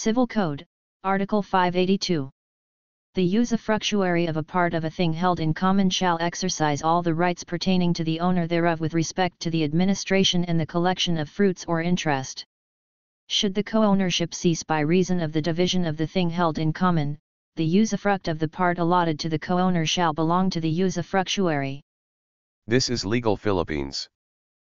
Civil Code, Article 582. The usufructuary of a part of a thing held in common shall exercise all the rights pertaining to the owner thereof with respect to the administration and the collection of fruits or interest. Should the co-ownership cease by reason of the division of the thing held in common, the usufruct of the part allotted to the co-owner shall belong to the usufructuary. This is legal Philippines.